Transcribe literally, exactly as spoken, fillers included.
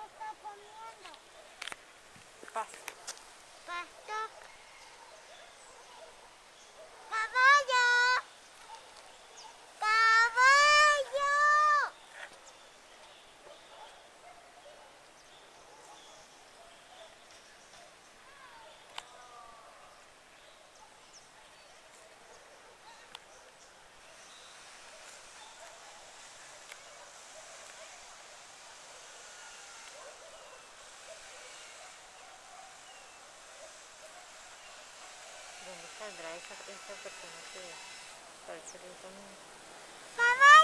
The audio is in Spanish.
está comiendo? Pasto. Pasto. ¡Caballo! ¡Caballo! ¿Dónde saldrá esa, esa persona que parece el camino? ¡Caballo!